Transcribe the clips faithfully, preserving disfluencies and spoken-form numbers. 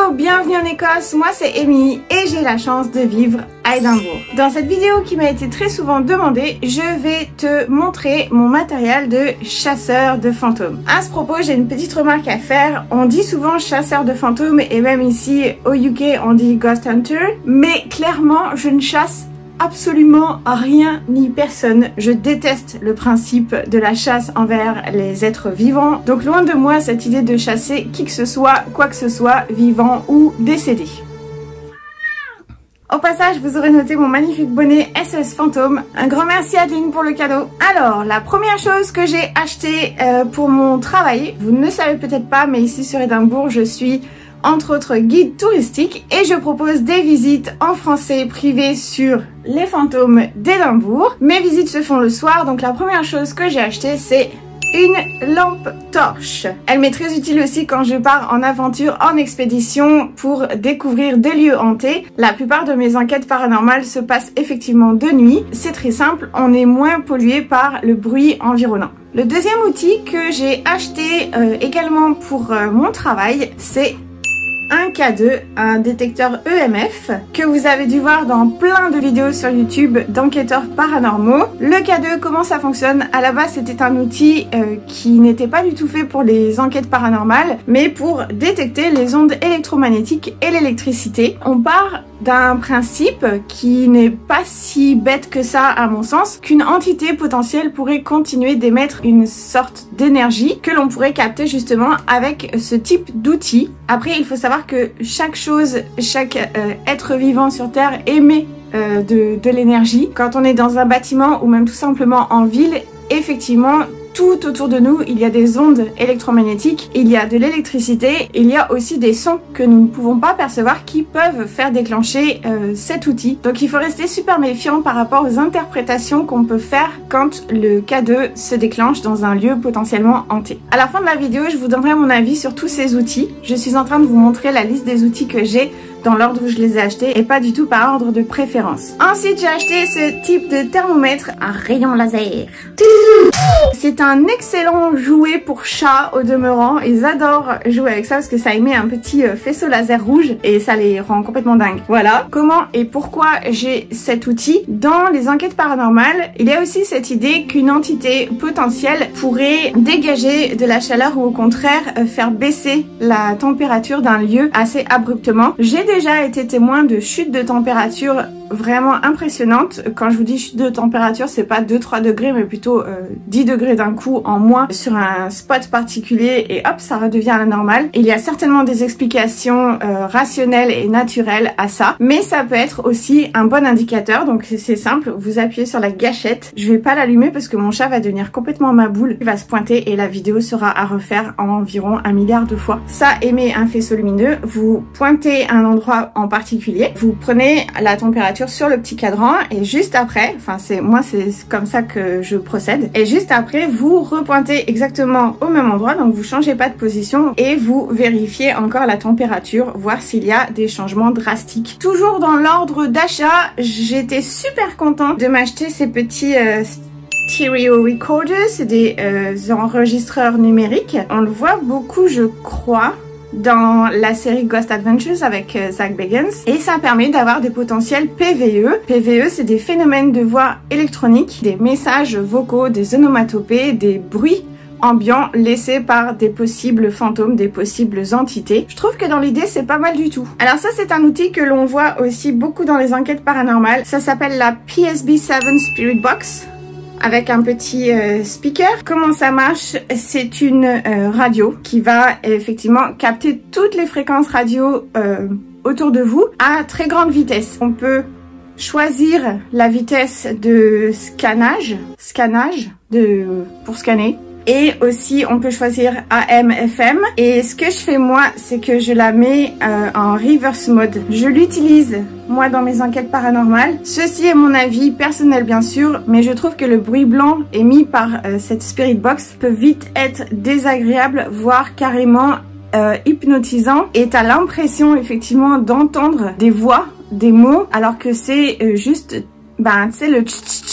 Hello, bienvenue en Écosse, moi c'est Amy et j'ai la chance de vivre à Édimbourg. Dans cette vidéo qui m'a été très souvent demandée, je vais te montrer mon matériel de chasseur de fantômes. À ce propos, j'ai une petite remarque à faire. On dit souvent chasseur de fantômes et même ici au U K on dit ghost hunter, mais clairement je ne chasse absolument rien ni personne. Je déteste le principe de la chasse envers les êtres vivants. Donc loin de moi cette idée de chasser qui que ce soit, quoi que ce soit, vivant ou décédé. Au passage, vous aurez noté mon magnifique bonnet S O S Fantôme. Un grand merci à Adeline pour le cadeau. Alors, la première chose que j'ai acheté euh, pour mon travail, vous ne le savez peut-être pas, mais ici sur Édimbourg, je suis entre autres guide touristique et je propose des visites en français privées sur les fantômes d'Édimbourg. Mes visites se font le soir, donc la première chose que j'ai acheté c'est une lampe torche. Elle m'est très utile aussi quand je pars en aventure, en expédition pour découvrir des lieux hantés. La plupart de mes enquêtes paranormales se passent effectivement de nuit. C'est très simple, on est moins pollué par le bruit environnant. Le deuxième outil que j'ai acheté euh, également pour euh, mon travail, c'est un K deux, un détecteur E M F que vous avez dû voir dans plein de vidéos sur YouTube d'enquêteurs paranormaux. Le K deux, comment ça fonctionne? À la base, c'était un outil euh, qui n'était pas du tout fait pour les enquêtes paranormales, mais pour détecter les ondes électromagnétiques et l'électricité. On part d'un principe qui n'est pas si bête que ça à mon sens, qu'une entité potentielle pourrait continuer d'émettre une sorte d'énergie que l'on pourrait capter justement avec ce type d'outil. Après, il faut savoir que chaque chose, chaque euh, être vivant sur Terre émet euh, de, de l'énergie. Quand on est dans un bâtiment ou même tout simplement en ville, effectivement, tout autour de nous, il y a des ondes électromagnétiques, il y a de l'électricité, il y a aussi des sons que nous ne pouvons pas percevoir qui peuvent faire déclencher euh, cet outil. Donc il faut rester super méfiant par rapport aux interprétations qu'on peut faire quand le K deux se déclenche dans un lieu potentiellement hanté. À la fin de la vidéo, je vous donnerai mon avis sur tous ces outils. Je suis en train de vous montrer la liste des outils que j'ai dans l'ordre où je les ai achetés et pas du tout par ordre de préférence. Ensuite, j'ai acheté ce type de thermomètre à rayon laser. C'est un excellent jouet pour chat au demeurant. Ils adorent jouer avec ça parce que ça émet un petit faisceau laser rouge et ça les rend complètement dingues. Voilà comment et pourquoi j'ai cet outil. Dans les enquêtes paranormales, il y a aussi cette idée qu'une entité potentielle pourrait dégager de la chaleur ou au contraire faire baisser la température d'un lieu assez abruptement. J'ai déjà été témoin de chutes de température vraiment impressionnantes. Quand je vous dis chute de température, c'est pas deux trois degrés mais plutôt euh, dix degrés d'un coup en moins sur un spot particulier et hop, ça redevient à la normale. Il y a certainement des explications euh, rationnelles et naturelles à ça, mais ça peut être aussi un bon indicateur. Donc c'est simple, vous appuyez sur la gâchette. Je vais pas l'allumer parce que mon chat va devenir complètement ma boule. Il va se pointer et la vidéo sera à refaire en environ un milliard de fois. Ça émet un faisceau lumineux. Vous pointez un endroit en particulier, vous prenez la température sur le petit cadran et juste après, enfin c'est moi c'est comme ça que je procède, et juste après vous repointez exactement au même endroit, donc vous changez pas de position et vous vérifiez encore la température, voir s'il y a des changements drastiques. Toujours dans l'ordre d'achat, j'étais super contente de m'acheter ces petits euh, stereo recorders, c'est des euh, enregistreurs numériques. On le voit beaucoup, je crois, dans la série Ghost Adventures avec euh, Zach Bagans, et ça permet d'avoir des potentiels P V E. P V E, c'est des phénomènes de voix électroniques, des messages vocaux, des onomatopées, des bruits ambiants laissés par des possibles fantômes, des possibles entités. Je trouve que dans l'idée, c'est pas mal du tout. Alors ça, c'est un outil que l'on voit aussi beaucoup dans les enquêtes paranormales. Ça s'appelle la P S B sept Spirit Box, avec un petit euh, speaker. Comment ça marche? C'est une euh, radio qui va effectivement capter toutes les fréquences radio euh, autour de vous à très grande vitesse. On peut choisir la vitesse de scannage, scannage de, pour scanner. Et aussi, on peut choisir A M F M. Et ce que je fais moi, c'est que je la mets euh, en reverse mode. Je l'utilise moi dans mes enquêtes paranormales. Ceci est mon avis personnel bien sûr, mais je trouve que le bruit blanc émis par euh, cette Spirit Box peut vite être désagréable, voire carrément euh, hypnotisant. Et t'as l'impression effectivement d'entendre des voix, des mots, alors que c'est euh, juste, ben tu sais, le tch tch tch tch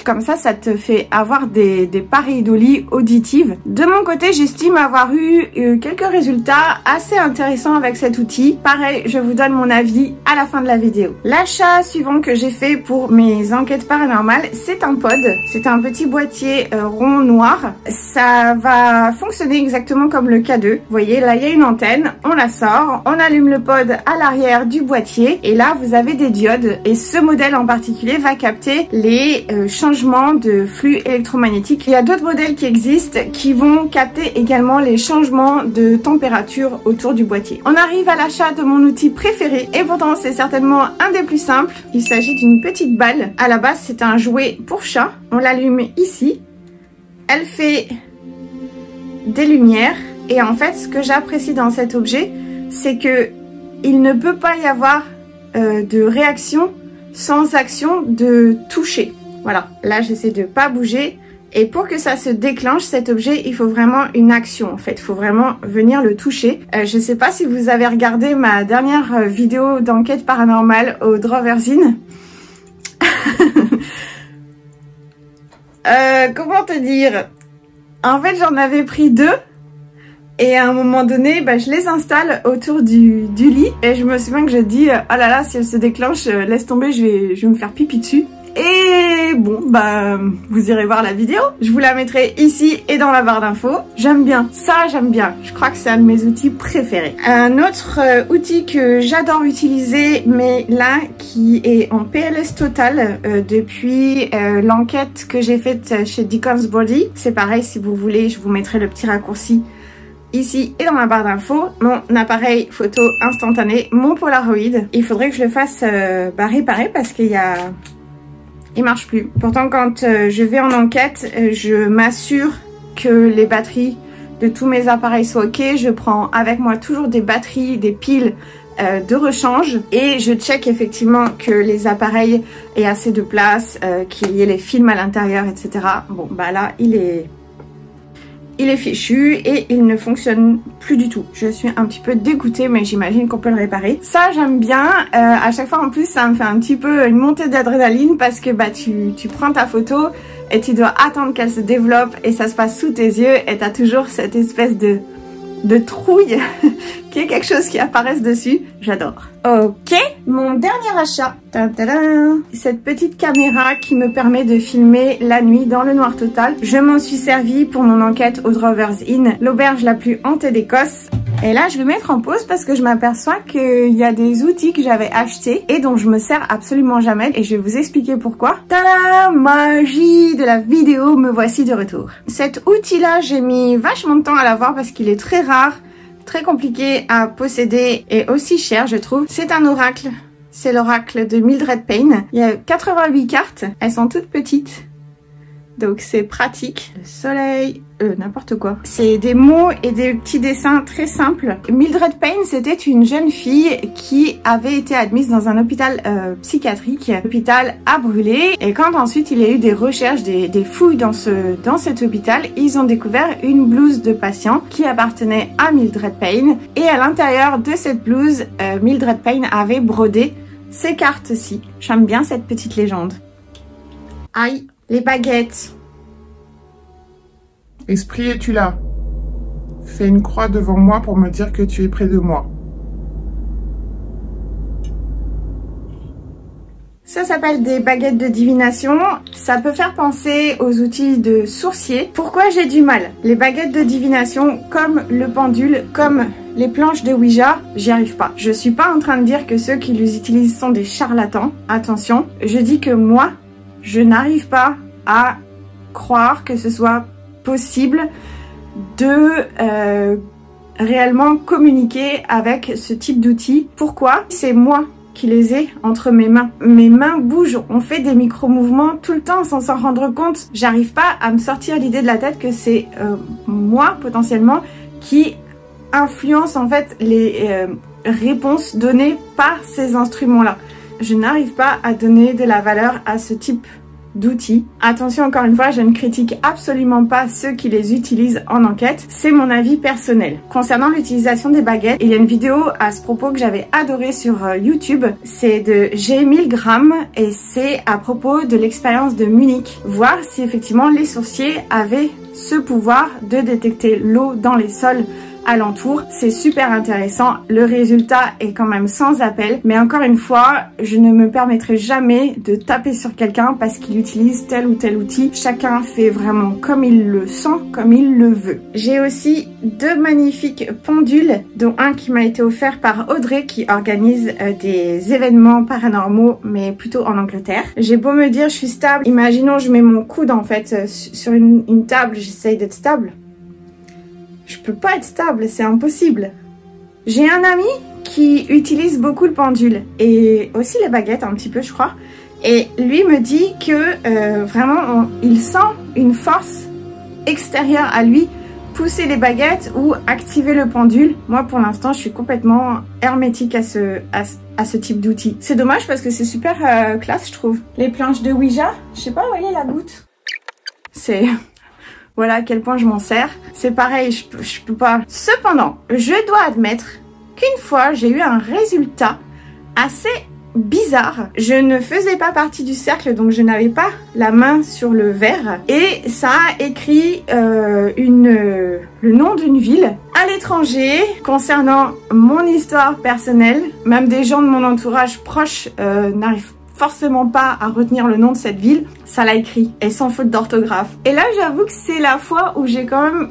comme ça, ça te fait avoir des, des pareidolie auditives. De mon côté, j'estime avoir eu euh, quelques résultats assez intéressants avec cet outil. Pareil, je vous donne mon avis à la fin de la vidéo. L'achat suivant que j'ai fait pour mes enquêtes paranormales, c'est un pod. C'est un petit boîtier euh, rond noir. Ça va fonctionner exactement comme le K deux. Vous voyez, là, il y a une antenne. On la sort. On allume le pod à l'arrière du boîtier. Et là, vous avez des diodes. Et ce modèle en particulier va capter les euh, changements de flux électromagnétiques. Il y a d'autres modèles qui existent qui vont capter également les changements de température autour du boîtier. On arrive à l'achat de mon outil préféré et pourtant c'est certainement un des plus simples. Il s'agit d'une petite balle. À la base, c'est un jouet pour chat. On l'allume ici. Elle fait des lumières et en fait, ce que j'apprécie dans cet objet, c'est que il ne peut pas y avoir euh, de réaction sans action de toucher. Voilà, là j'essaie de pas bouger et pour que ça se déclenche cet objet, il faut vraiment une action en fait, il faut vraiment venir le toucher. Euh, je sais pas si vous avez regardé ma dernière vidéo d'enquête paranormale au Drover's Inn. euh, comment te dire? En fait j'en avais pris deux. Et à un moment donné, bah, je les installe autour du, du lit. Et je me souviens que je dis, oh là là, si elle se déclenche, laisse tomber, je vais, je vais me faire pipi dessus. Et bon, bah, vous irez voir la vidéo. Je vous la mettrai ici et dans la barre d'infos. J'aime bien, ça j'aime bien. Je crois que c'est un de mes outils préférés. Un autre euh, outil que j'adore utiliser, mais là, qui est en P L S total euh, depuis euh, l'enquête que j'ai faite chez Deacon's Body. C'est pareil, si vous voulez, je vous mettrai le petit raccourci ici et dans la barre d'infos, mon appareil photo instantané, mon Polaroid. Il faudrait que je le fasse euh, bah, réparer parce qu'il y a... il marche plus. Pourtant quand euh, je vais en enquête, euh, je m'assure que les batteries de tous mes appareils soient ok. Je prends avec moi toujours des batteries, des piles euh, de rechange et je check effectivement que les appareils aient assez de place, euh, qu'il y ait les films à l'intérieur, et cetera. Bon bah là il est... il est fichu et il ne fonctionne plus du tout. Je suis un petit peu dégoûtée mais j'imagine qu'on peut le réparer. Ça j'aime bien. Euh, à chaque fois en plus ça me fait un petit peu une montée d'adrénaline parce que bah tu, tu prends ta photo et tu dois attendre qu'elle se développe et ça se passe sous tes yeux et t'as toujours cette espèce de, de trouille qui est quelque chose qui apparaisse dessus. J'adore. Ok, mon dernier achat. Tadadam. Cette petite caméra qui me permet de filmer la nuit dans le noir total. Je m'en suis servi pour mon enquête au Drover's Inn, l'auberge la plus hantée d'Écosse. Et là, je vais mettre en pause parce que je m'aperçois qu'il y a des outils que j'avais achetés et dont je me sers absolument jamais. Et je vais vous expliquer pourquoi. Tada! Magie de la vidéo, me voici de retour. Cet outil-là, j'ai mis vachement de temps à l'avoir parce qu'il est très rare, très compliqué à posséder et aussi cher, je trouve. C'est un oracle. C'est l'oracle de Mildred Payne. Il y a quatre-vingt-huit cartes. Elles sont toutes petites. Donc c'est pratique. Le soleil, euh, n'importe quoi. C'est des mots et des petits dessins très simples. Mildred Payne, c'était une jeune fille qui avait été admise dans un hôpital euh, psychiatrique. L'hôpital a brûlé. Et quand ensuite il y a eu des recherches, des, des fouilles dans, ce, dans cet hôpital, ils ont découvert une blouse de patient qui appartenait à Mildred Payne. Et à l'intérieur de cette blouse, euh, Mildred Payne avait brodé ces cartes-ci. J'aime bien cette petite légende. Aïe, les baguettes. Esprit, es-tu là? Fais une croix devant moi pour me dire que tu es près de moi. Ça s'appelle des baguettes de divination. Ça peut faire penser aux outils de sourcier. Pourquoi j'ai du mal? Les baguettes de divination, comme le pendule, comme les planches de Ouija, j'y arrive pas. Je suis pas en train de dire que ceux qui les utilisent sont des charlatans. Attention, je dis que moi, je n'arrive pas à croire que ce soit possible de euh, réellement communiquer avec ce type d'outils. Pourquoi? C'est moi qui les ai entre mes mains. Mes mains bougent, on fait des micro-mouvements tout le temps sans s'en rendre compte. J'arrive pas à me sortir l'idée de la tête que c'est euh, moi potentiellement qui influence en fait les euh, réponses données par ces instruments-là. Je n'arrive pas à donner de la valeur à ce type d'outils. Attention, encore une fois, je ne critique absolument pas ceux qui les utilisent en enquête. C'est mon avis personnel. Concernant l'utilisation des baguettes, il y a une vidéo à ce propos que j'avais adorée sur YouTube. C'est de G mille grammes et c'est à propos de l'expérience de Munich. Voir si effectivement les sourciers avaient ce pouvoir de détecter l'eau dans les sols alentour. C'est super intéressant. Le résultat est quand même sans appel. Mais encore une fois, je ne me permettrai jamais de taper sur quelqu'un parce qu'il utilise tel ou tel outil. Chacun fait vraiment comme il le sent, comme il le veut. J'ai aussi deux magnifiques pendules, dont un qui m'a été offert par Audrey qui organise euh, des événements paranormaux, mais plutôt en Angleterre. J'ai beau me dire je suis stable. Imaginons je mets mon coude en fait euh, sur une, une table, j'essaye d'être stable. Je peux pas être stable, c'est impossible. J'ai un ami qui utilise beaucoup le pendule et aussi les baguettes un petit peu je crois. Et lui me dit que euh, vraiment on, il sent une force extérieure à lui pousser les baguettes ou activer le pendule. Moi pour l'instant je suis complètement hermétique à ce, à, à ce type d'outil. C'est dommage parce que c'est super euh, classe je trouve. Les planches de Ouija, je sais pas où elle est la goutte. C'est... Voilà à quel point je m'en sers. C'est pareil, je, je peux pas. Cependant, je dois admettre qu'une fois, j'ai eu un résultat assez bizarre. Je ne faisais pas partie du cercle, donc je n'avais pas la main sur le verre. Et ça a écrit euh, une, euh, le nom d'une ville à l'étranger concernant mon histoire personnelle. Même des gens de mon entourage proche euh, n'arrivent forcément pas à retenir le nom de cette ville, ça l'a écrit et sans faute d'orthographe. Et là j'avoue que c'est la fois où j'ai quand même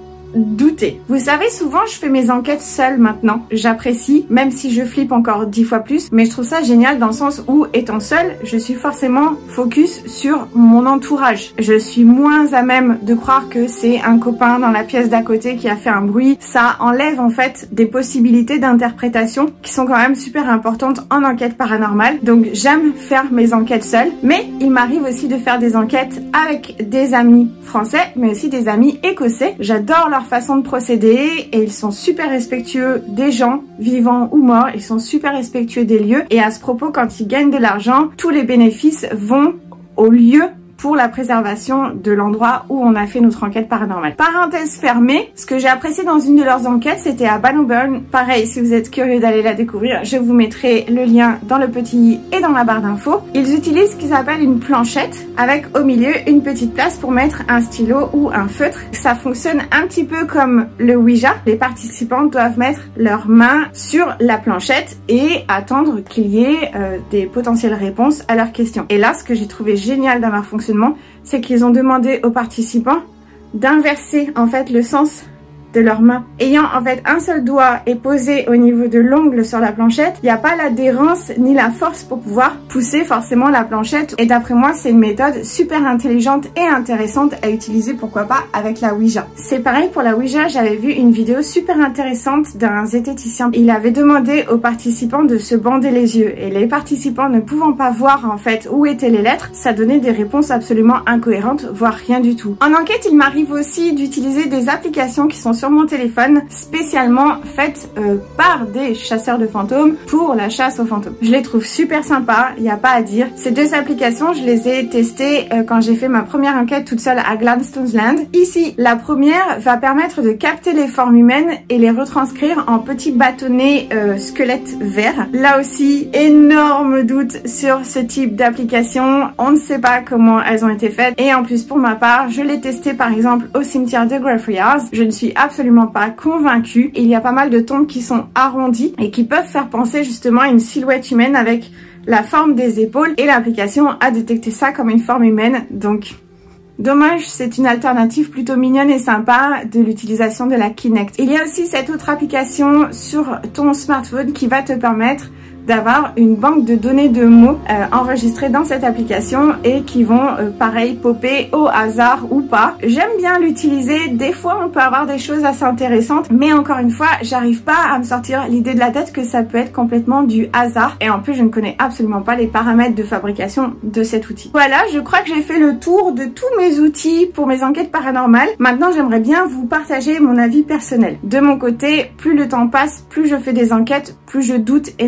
douté. Vous savez, souvent je fais mes enquêtes seule maintenant. J'apprécie, même si je flippe encore dix fois plus, mais je trouve ça génial dans le sens où, étant seule, je suis forcément focus sur mon entourage. Je suis moins à même de croire que c'est un copain dans la pièce d'à côté qui a fait un bruit. Ça enlève en fait des possibilités d'interprétation qui sont quand même super importantes en enquête paranormale. Donc j'aime faire mes enquêtes seule, mais il m'arrive aussi de faire des enquêtes avec des amis français, mais aussi des amis écossais. J'adore leur façon de procéder et ils sont super respectueux des gens, vivants ou morts, ils sont super respectueux des lieux et à ce propos, quand ils gagnent de l'argent, tous les bénéfices vont au lieu pour la préservation de l'endroit où on a fait notre enquête paranormale. Parenthèse fermée, ce que j'ai apprécié dans une de leurs enquêtes, c'était à Bannockburn. Pareil, si vous êtes curieux d'aller la découvrir, je vous mettrai le lien dans le petit et dans la barre d'infos. Ils utilisent ce qui s'appelle une planchette avec au milieu une petite place pour mettre un stylo ou un feutre. Ça fonctionne un petit peu comme le Ouija. Les participants doivent mettre leurs mains sur la planchette et attendre qu'il y ait euh, des potentielles réponses à leurs questions. Et là, ce que j'ai trouvé génial dans leur fonctionnement, c'est qu'ils ont demandé aux participants d'inverser en fait le sens de leurs mains. Ayant en fait un seul doigt et posé au niveau de l'ongle sur la planchette, il n'y a pas l'adhérence ni la force pour pouvoir pousser forcément la planchette. Et d'après moi, c'est une méthode super intelligente et intéressante à utiliser, pourquoi pas avec la Ouija. C'est pareil pour la Ouija, j'avais vu une vidéo super intéressante d'un zététicien. Il avait demandé aux participants de se bander les yeux et les participants ne pouvant pas voir en fait où étaient les lettres, ça donnait des réponses absolument incohérentes, voire rien du tout. En enquête, il m'arrive aussi d'utiliser des applications qui sont sur mon téléphone, spécialement faites euh, par des chasseurs de fantômes pour la chasse aux fantômes. Je les trouve super sympas, il n'y a pas à dire. Ces deux applications, je les ai testées euh, quand j'ai fait ma première enquête toute seule à Gladstones Land. Ici, la première va permettre de capter les formes humaines et les retranscrire en petits bâtonnets euh, squelettes verts. Là aussi, énorme doute sur ce type d'application. On ne sait pas comment elles ont été faites. Et en plus, pour ma part, je l'ai testé par exemple au cimetière de Greyfriars. Je ne suis absolument pas convaincue. Il y a pas mal de tombes qui sont arrondies et qui peuvent faire penser justement à une silhouette humaine avec la forme des épaules, et l'application a détecté ça comme une forme humaine. Donc dommage, c'est une alternative plutôt mignonne et sympa de l'utilisation de la Kinect. Il y a aussi cette autre application sur ton smartphone qui va te permettre d'avoir une banque de données de mots euh, enregistrés dans cette application et qui vont euh, pareil popper au hasard ou pas. J'aime bien l'utiliser, des fois on peut avoir des choses assez intéressantes, mais encore une fois j'arrive pas à me sortir l'idée de la tête que ça peut être complètement du hasard, et en plus je ne connais absolument pas les paramètres de fabrication de cet outil. Voilà, je crois que j'ai fait le tour de tous mes outils pour mes enquêtes paranormales. Maintenant j'aimerais bien vous partager mon avis personnel. De mon côté, plus le temps passe, plus je fais des enquêtes, plus je doute énormément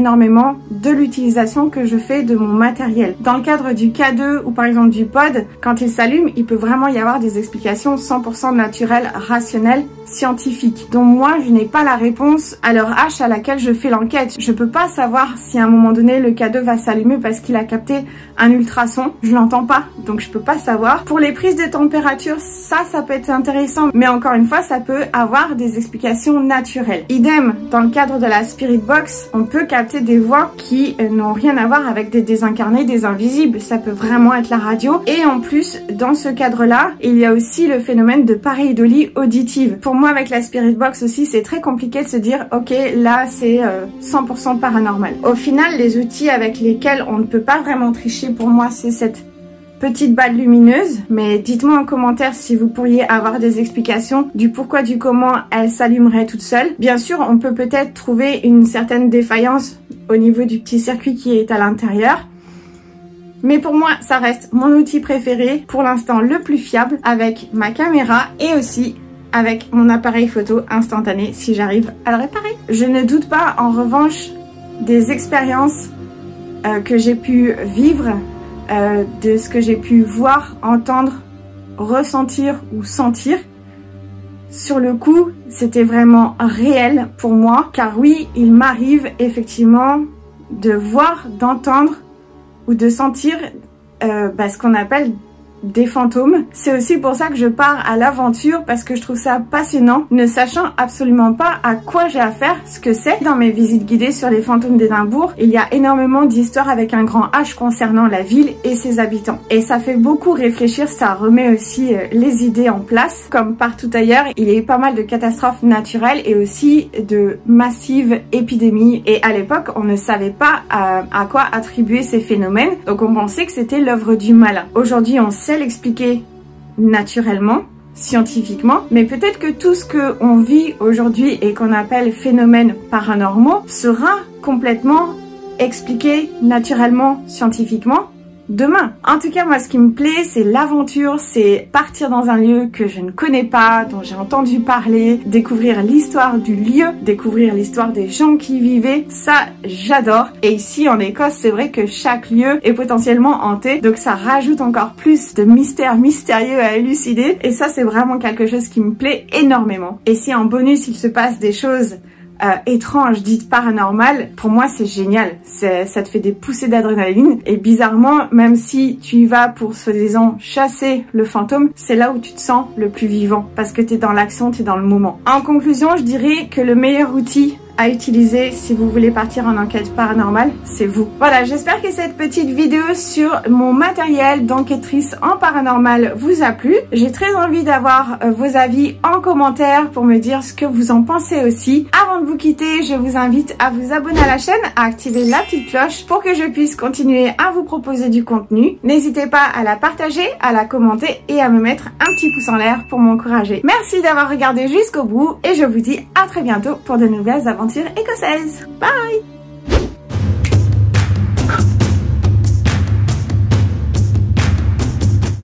vraiment de l'utilisation que je fais de mon matériel. Dans le cadre du K deux ou par exemple du pod, quand il s'allume, il peut vraiment y avoir des explications cent pour cent naturelles, rationnelles, scientifiques. Donc moi, je n'ai pas la réponse à l'heure H à laquelle je fais l'enquête. Je peux pas savoir si à un moment donné le K deux va s'allumer parce qu'il a capté un ultrason. Je l'entends pas, donc je peux pas savoir. Pour les prises de température, ça, ça peut être intéressant, mais encore une fois, ça peut avoir des explications naturelles. Idem, dans le cadre de la Spirit Box, on peut capter des voix qui euh, n'ont rien à voir avec des désincarnés, des invisibles. Ça peut vraiment être la radio. Et en plus, dans ce cadre-là, il y a aussi le phénomène de pareidolie auditive. Pour moi, avec la Spirit Box aussi, c'est très compliqué de se dire, ok, là, c'est euh, cent pour cent paranormal. Au final, les outils avec lesquels on ne peut pas vraiment tricher, pour moi, c'est cette petite balle lumineuse, mais dites-moi en commentaire si vous pourriez avoir des explications du pourquoi, du comment elle s'allumerait toute seule. Bien sûr, on peut peut-être trouver une certaine défaillance au niveau du petit circuit qui est à l'intérieur. Mais pour moi, ça reste mon outil préféré, pour l'instant le plus fiable, avec ma caméra et aussi avec mon appareil photo instantané si j'arrive à le réparer. Je ne doute pas en revanche des expériences euh, que j'ai pu vivre, Euh, de ce que j'ai pu voir, entendre, ressentir ou sentir. Sur le coup, c'était vraiment réel pour moi, car oui, il m'arrive effectivement de voir, d'entendre ou de sentir euh, bah, ce qu'on appelle des fantômes. C'est aussi pour ça que je pars à l'aventure, parce que je trouve ça passionnant, ne sachant absolument pas à quoi j'ai affaire, ce que c'est. Dans mes visites guidées sur les fantômes d'Édimbourg, il y a énormément d'histoires avec un grand H concernant la ville et ses habitants. Et ça fait beaucoup réfléchir, ça remet aussi euh, les idées en place. Comme partout ailleurs, il y a eu pas mal de catastrophes naturelles et aussi de massives épidémies. Et à l'époque, on ne savait pas à, à quoi attribuer ces phénomènes, donc on pensait que c'était l'œuvre du malin. Aujourd'hui, on sait l'expliquer naturellement, scientifiquement, mais peut-être que tout ce que on vit aujourd'hui et qu'on appelle phénomènes paranormaux sera complètement expliqué naturellement, scientifiquement demain. En tout cas, moi, ce qui me plaît, c'est l'aventure, c'est partir dans un lieu que je ne connais pas, dont j'ai entendu parler, découvrir l'histoire du lieu, découvrir l'histoire des gens qui y vivaient. Ça, j'adore. Et ici, en Écosse, c'est vrai que chaque lieu est potentiellement hanté, donc ça rajoute encore plus de mystères mystérieux à élucider. Et ça, c'est vraiment quelque chose qui me plaît énormément. Et si en bonus, il se passe des choses Euh, étrange, dite paranormale, pour moi c'est génial, ça te fait des poussées d'adrénaline et bizarrement, même si tu y vas pour soi-disant chasser le fantôme, c'est là où tu te sens le plus vivant parce que t'es dans l'action, t'es dans le moment. En conclusion, je dirais que le meilleur outil à utiliser si vous voulez partir en enquête paranormale, c'est vous. Voilà, j'espère que cette petite vidéo sur mon matériel d'enquêtrice en paranormal vous a plu. J'ai très envie d'avoir euh, vos avis en commentaire pour me dire ce que vous en pensez aussi. Avant de vous quitter, je vous invite à vous abonner à la chaîne, à activer la petite cloche pour que je puisse continuer à vous proposer du contenu. N'hésitez pas à la partager, à la commenter et à me mettre un petit pouce en l'air pour m'encourager. Merci d'avoir regardé jusqu'au bout et je vous dis à très bientôt pour de nouvelles aventures écossaises. Bye!